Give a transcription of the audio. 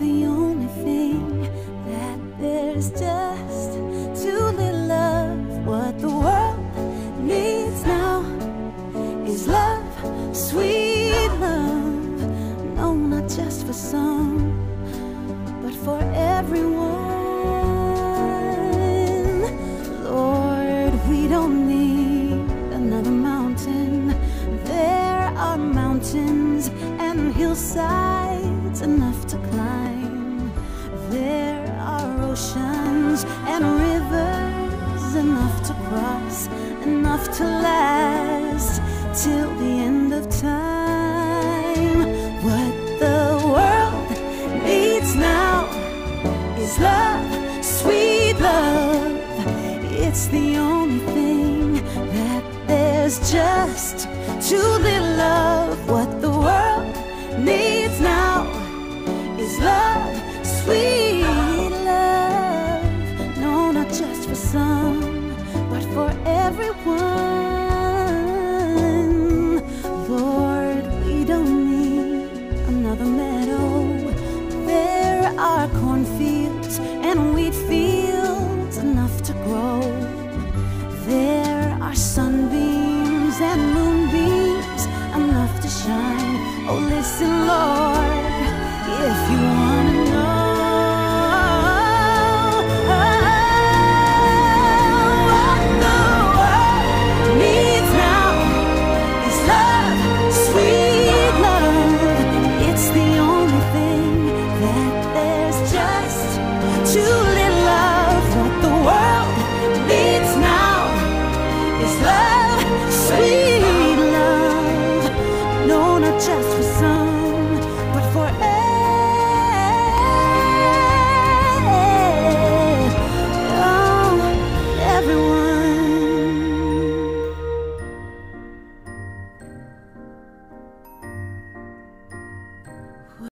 the only thing that there's just too little of. What the world needs now is love, sweet love. No, not just for some, but for everyone. Lord, we don't need another mountain. There are mountains and hillsides enough to climb. There are oceans and rivers enough to cross, enough to last till the end of time. What the world needs now is love, sweet love. It's the only thing that there's just too little of. What the world needs now is love, sweet love. No, not just for some, but for everyone. Lord, we don't need another meadow. There are cornfields and wheat fields enough to grow. There are sunbeams and moonbeams enough to shine. Oh, listen, Lord, if you wanna know what the world needs now is love, sweet love. It's the only thing that there's just too little of. What the world needs now is love, sweet love. No, not just